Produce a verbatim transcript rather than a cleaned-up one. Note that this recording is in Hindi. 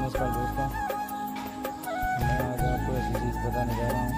नमस्कार दोस्तों, मैं आज आपको ऐसी चीज़ बताने जा रहा हूँ